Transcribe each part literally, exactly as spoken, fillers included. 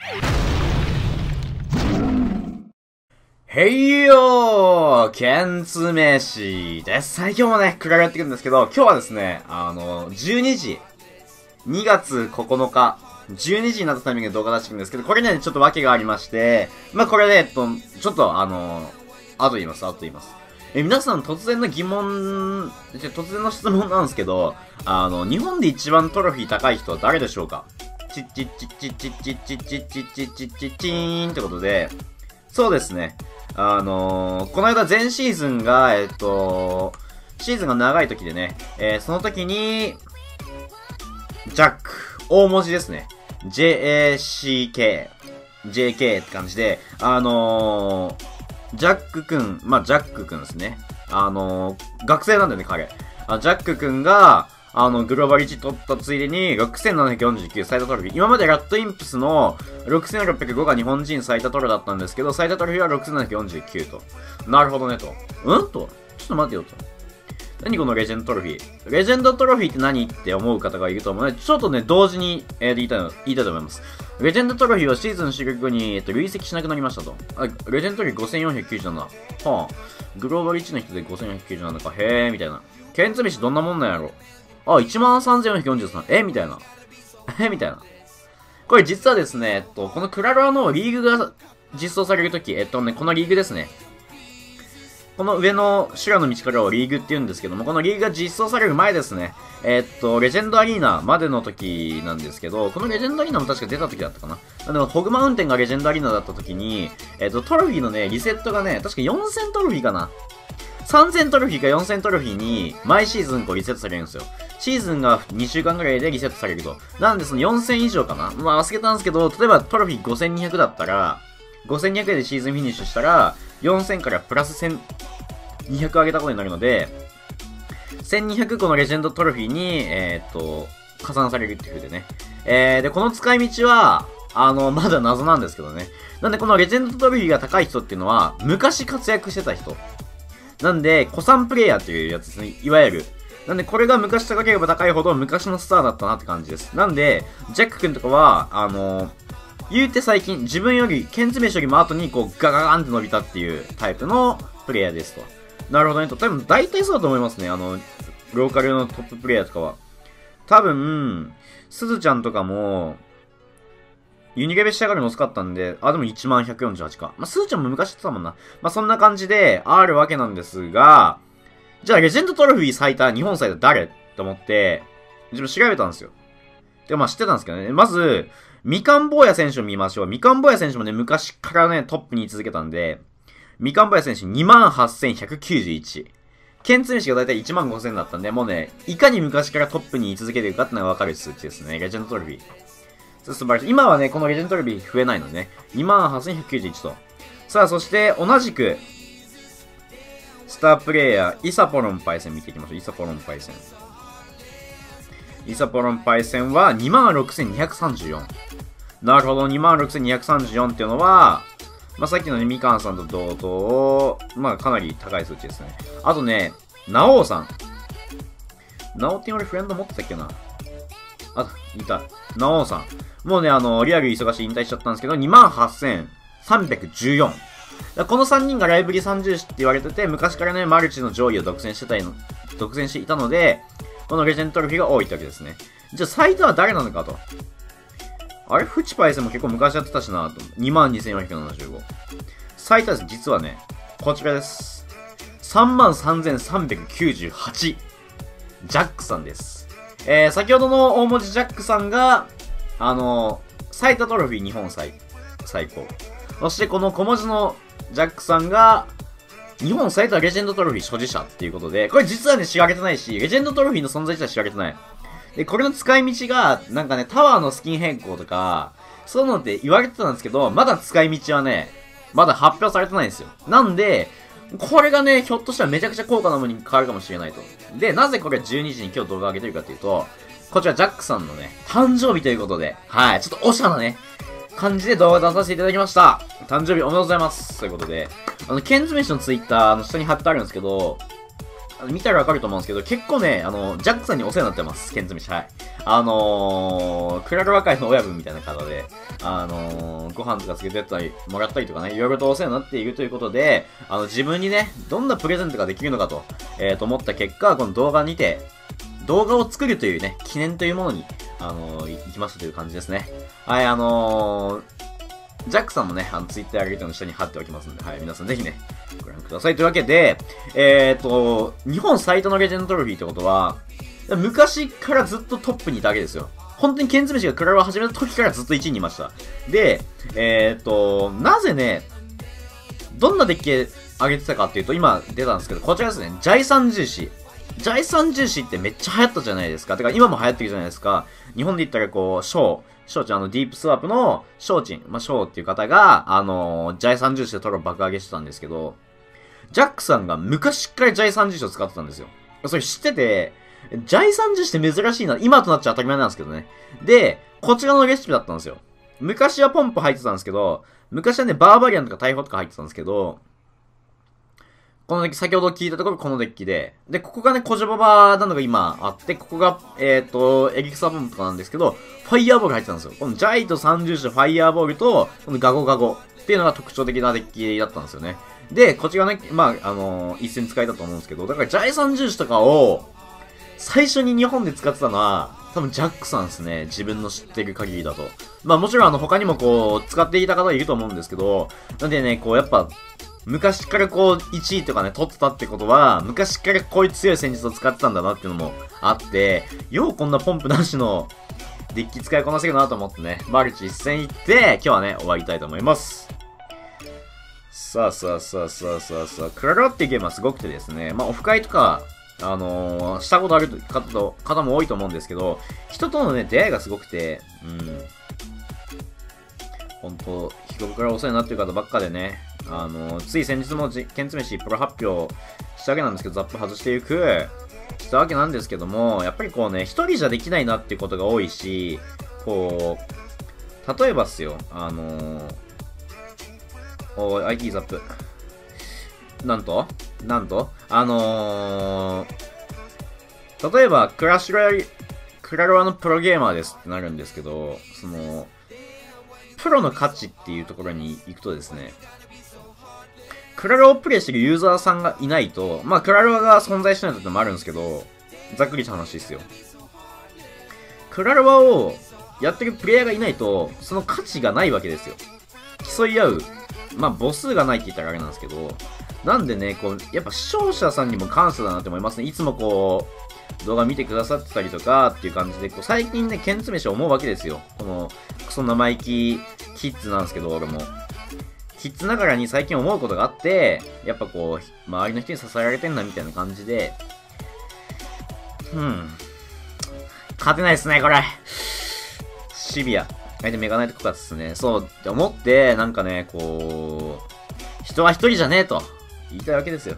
へいよーケンツメシです。最近もね、暗がってくるんですけど、今日はですね、あの、じゅうにじ、にがつここのか、じゅうにじになったタイミングで動画出してるんですけど、これね、ちょっと訳がありまして、まあ、これね、えっと、ちょっとあの、後言います、後言います。え、皆さん突然の疑問、突然の質問なんですけど、あの、日本で一番トロフィー高い人は誰でしょうか？チッチッチッチッチッチッチッチッチッチッチッチッチーンってことで、そうですね。あのー、この間前シーズンが、えっと、シーズンが長い時でね、えー、その時に、ジャック、大文字ですね。ジェイエーシーケー、ジェーケー って感じで、あのー、ジャックくん、まあ、ジャックくんですね。あのー、学生なんだよね、彼。あ、ジャックくんが、あの、グローバルいち取ったついでに、ろくせんななひゃくよんじゅうきゅう最多トロフィー。今までラッドインプスのろくせんろっぴゃくごが日本人最多トロだったんですけど、最多トロフィーはろくせんななひゃくよんじゅうきゅうと。なるほどねと。うんとちょっと待てよと。何このレジェンドトロフィー。レジェンドトロフィーって何って思う方がいると思うので、ちょっとね、同時に、えー、言いたいの、言いたいと思います。レジェンドトロフィーはシーズン終了後に、えっと、累積しなくなりましたと。あ、レジェンドトロフィーごせんよんひゃくきゅうじゅうなな。はあ。グローバルいちの人でごせんよんひゃくきゅうじゅうななか。へー、みたいな。ケンツメシどんなもんなんやろ。あ、いちまんさんぜんよんひゃくよんじゅうさん。えみたいな。えみたいな。これ実はですね、えっと、このクラロワのリーグが実装されるとき、えっとね、このリーグですね。この上の修羅の道からをリーグって言うんですけども、このリーグが実装される前ですね。えっと、レジェンドアリーナまでの時なんですけど、このレジェンドアリーナも確か出た時だったかな。でも、ホグマウンテンがレジェンドアリーナだった時に、えっと、トロフィーのね、リセットがね、確かよんせんトロフィーかな。さんぜんトロフィーかよんせんトロフィーに、毎シーズンこうリセットされるんですよ。シーズンがにしゅうかんぐらいでリセットされると。なんでそのよんせん以上かな。まあ忘れたんですけど、例えばトロフィーごせんにひゃくだったら、ごせんにひゃくでシーズンフィニッシュしたら、よんせんからプラスせんにひゃく上げたことになるので、せんにひゃくこのレジェンドトロフィーに、えー、っと、加算されるっていう風でね。えー、で、この使い道は、あの、まだ謎なんですけどね。なんでこのレジェンドトロフィーが高い人っていうのは、昔活躍してた人。なんで、古参プレイヤーっていうやつですね。いわゆる。なんで、これが昔高ければ高いほど昔のスターだったなって感じです。なんで、ジャック君とかは、あのー、言うて最近、自分より、ケンツメシよりも後に、こう、ガガガンって伸びたっていうタイプのプレイヤーですと。なるほどねと。多分、大体そうだと思いますね。あの、ローカルのトッププレイヤーとかは。多分、すずちゃんとかも、ユニレベ仕上がるの遅かったんで、あ、でもいちまんひゃくよんじゅうはちか。まあ、すーちゃんも昔やってたもんな。まあ、そんな感じで、あるわけなんですが、じゃあ、レジェンドトロフィー最多、日本最多誰って思って、自分調べたんですよ。で、まあ、知ってたんですけどね。まず、みかん坊や選手を見ましょう。みかん坊や選手もね、昔からね、トップに居続けたんで、みかん坊や選手 にまんはっせんひゃくきゅうじゅういち。ケンツメシがだいたいいちまんごせんだったんで、もうね、いかに昔からトップに居続けてるかってのがわかる数値ですね。レジェンドトロフィー。素晴らしい。今はね、このレジェンドトロフィー増えないのでね。にまんはっせんひゃくきゅうじゅういちと。さあ、そして、同じく、スタープレイヤー、イサポロンパイセン見ていきましょう。イサポロンパイセン。イサポロンパイセンは にまんろくせんにひゃくさんじゅうよん。なるほど、にまんろくせんにひゃくさんじゅうよんっていうのは、まあ、さっきのね、みかんさんと同等、まあ、かなり高い数値ですね。あとね、ナオウさん。ナオって俺フレンド持ってたっけな。あ、いた。ナオウさん。もうね、あの、リアル忙しい引退しちゃったんですけど、にまんはっせんさんびゃくじゅうよん。このさんにんがライブリ三重視って言われてて、昔からね、マルチの上位を独占してたの、独占していたので、このレジェンドトロフィーが多いってわけですね。じゃあ、最多は誰なのかと。あれフチパイセンも結構昔やってたしなと。にまんにせんよんひゃくななじゅうご。最多です。実はね、こちらです。さんまんさんぜんさんびゃくきゅうじゅうはち。ジャックさんです。えー、先ほどの大文字ジャックさんが、あのー、最多トロフィー日本最、最高。そしてこの小文字のジャックさんが、日本最多レジェンドトロフィー所持者っていうことで、これ実はね、知られてないし、レジェンドトロフィーの存在自体知られてない。で、これの使い道が、なんかね、タワーのスキン変更とか、そういうのって言われてたんですけど、まだ使い道はね、まだ発表されてないんですよ。なんで、これがね、ひょっとしたらめちゃくちゃ高価なものに変わるかもしれないと。で、なぜこれじゅうにじに今日動画を上げてるかっていうと、こちらジャックさんのね、誕生日ということで、はい、ちょっとおしゃなね、感じで動画出させていただきました。誕生日おめでとうございます。ということで、あの、ケンズメシのツイッターの下に貼ってあるんですけど、 見たらわかると思うんですけど、結構ね、あの、ジャックさんにお世話になってます、ケンツメシ。はい。あのー、クラロワ会の親分みたいな方で、あのー、ご飯とかつけてったり、もらったりとかね、いろいろとお世話になっているということで、あの、自分にね、どんなプレゼントができるのかと、えー、と思った結果、この動画にて、動画を作るというね、記念というものに、あのー、行きましたという感じですね。はい、あのー、ジャックさんもね、あの、ツイッターやりとの下に貼っておきますんで、はい、皆さんぜひね、ご覧ください。というわけで、えーと、日本最多のレジェンドトロフィーってことは、昔からずっとトップにいたわけですよ。本当にケンツメシがクラロワを始めた時からずっといちいにいました。で、えーと、なぜね、どんなデッキ上げてたかっていうと、今出たんですけど、こちらですね、ジャイサン重視。ジャイサン重視ってめっちゃ流行ったじゃないですか。てか今も流行ってるじゃないですか。日本で言ったらこう、ショー。ショーチン、あの、ディープスワープのショーチン。まあ、ショーっていう方が、あのー、ジャイサン重視でトロ爆上げしてたんですけど、ジャックさんが昔からジャイサン重視を使ってたんですよ。それ知ってて、ジャイサン重視って珍しいな。今となっちゃ当たり前なんですけどね。で、こちらのレシピだったんですよ。昔はポンプ入ってたんですけど、昔はね、バーバリアンとか大砲とか入ってたんですけど、このデッキ、先ほど聞いたところこのデッキで、で、ここがね、コジョババなのが今あって、ここが、えっと、エリクサーポンプとかなんですけど、ファイヤーボール入ってたんですよ。このジャイと三重視ファイヤーボールと、このガゴガゴっていうのが特徴的なデッキだったんですよね。で、こっちがね、まあ、あのー、一戦使いだと思うんですけど、だからジャイ三重視とかを、最初に日本で使ってたのは、多分ジャックさんですね。自分の知ってる限りだと。まあもちろんあの他にもこう、使っていた方いると思うんですけど、なんでね、こうやっぱ、昔からこう、いちいとかね、取ってたってことは、昔からこういう強い戦術を使ってたんだなっていうのもあって、ようこんなポンプなしのデッキ使いこなせるなと思ってね、マルチ一戦行って、今日はね、終わりたいと思います。さあさあさあさあさあさあ、クラロワっていうゲームはすごくてですね、まあオフ会とか、あのー、したことある方と方も多いと思うんですけど、人とのね、出会いがすごくて、うん。ほんと、日頃からお世話になってる方ばっかでね、あのー、つい先日もケンツメシプロ発表したわけなんですけど、ザップ外していく、したわけなんですけども、やっぱりこうね、一人じゃできないなっていうことが多いし、こう、例えばっすよ、あのー、おい、アイティー ザップ。なんとなんとあのー、例えば、クラッシュロイヤル、クラロワのプロゲーマーですってなるんですけど、その、プロの価値っていうところに行くとですね、クラロワをプレイしてるユーザーさんがいないと、まあ、クラロワが存在しないってのもあるんですけど、ざっくりした話ですよ。クラロワをやってるプレイヤーがいないと、その価値がないわけですよ。競い合う。まあ、母数がないって言ったらあれなんですけど、なんでね、こう、やっぱ視聴者さんにも感謝だなって思いますね。いつもこう、動画見てくださってたりとかっていう感じで、こう最近ね、ケンツメシ思うわけですよ。この、クソ生意気キッズなんですけど、俺も。キッズながらに最近思うことがあって、やっぱこう、周りの人に支えられてんなみたいな感じで、うん。勝てないっすね、これ。シビア。相手メガナイトコカツですね。そうって思って、なんかね、こう、人は一人じゃねえと言いたいわけですよ。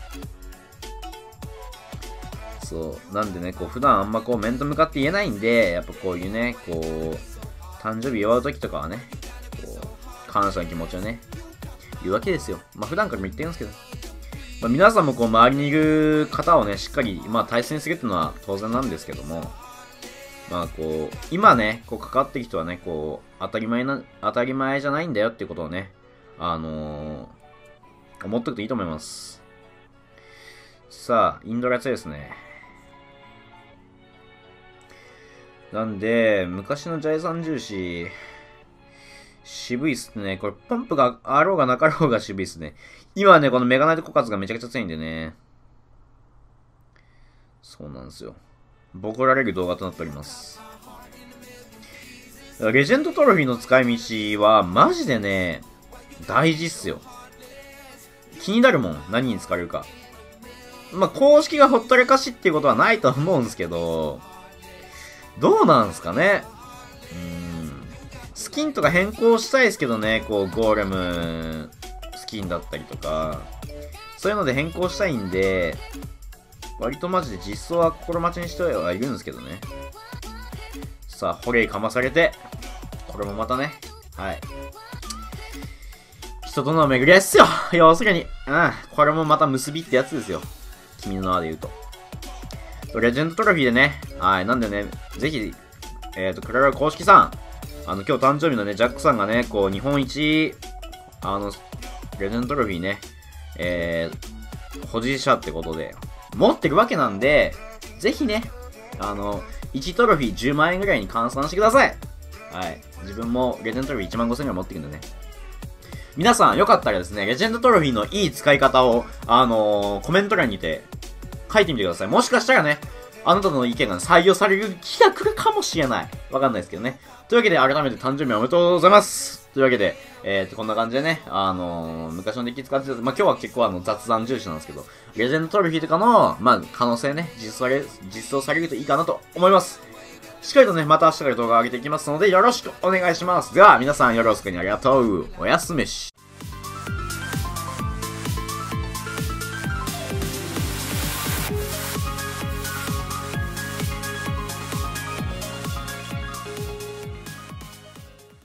そう。なんでね、こう、普段あんまこう、面と向かって言えないんで、やっぱこういうね、こう、誕生日祝う時とかはね、こう、感謝の気持ちをね、言うわけですよ。まあ普段からも言ってるんですけど。まあ皆さんもこう、周りにいる方をね、しっかり、まあ対戦するっていうのは当然なんですけども、まあこう、今ね、こう関わってる人はね、こう、当たり前な、当たり前じゃないんだよっていうことをね、あのー、思っとくといいと思います。さあ、インドラ強いですね。なんで、昔のジャイさん重視、渋いっすね。これ、ポンプがあろうがなかろうが渋いっすね。今はね、このメガナイト枯渇がめちゃくちゃ強いんでね。そうなんですよ。ボコられる動画となっております。レジェンドトロフィーの使い道は、マジでね、大事っすよ。気になるもん。何に使われるか。まあ、公式がほったらかしっていうことはないと思うんですけど、どうなんすかね。うーん。スキンとか変更したいですけどね、こう、ゴーレム、スキンだったりとか、そういうので変更したいんで、割とマジで実装は心待ちにしてはいるんですけどね。さあ、ホレイかまされて、これもまたね、はい。人との巡り合いっすよ。要するに。うん。これもまた結びってやつですよ。 君の名で言うと。レジェンドトロフィーでね、はい、なんでね、ぜひ、えっと、クララ公式さん、あの、今日誕生日のね、ジャックさんがね、こう、日本一、あの、レジェンドトロフィーね、えー、保持者ってことで、持ってるわけなんで、ぜひね、あの、いちトロフィーじゅうまんえんぐらいに換算してください。はい。自分もレジェンドトロフィーいちまんごせんえんぐらい持ってるんでね。皆さん、よかったらですね、レジェンドトロフィーのいい使い方を、あのー、コメント欄にて書いてみてください。もしかしたらね、あなたの意見が採用される日が来るかもしれない。わかんないですけどね。というわけで、改めて誕生日おめでとうございます。というわけで、えーと、こんな感じでね、あのー、昔のデッキ使ってた、まあ、今日は結構あの、雑談重視なんですけど、レジェンドトロフィーとかの、まあ、可能性ね、実装され、実装されるといいかなと思います。しっかりとね、また明日から動画を上げていきますので、よろしくお願いします。では、皆さんよろしくにありがとう。おやすみし。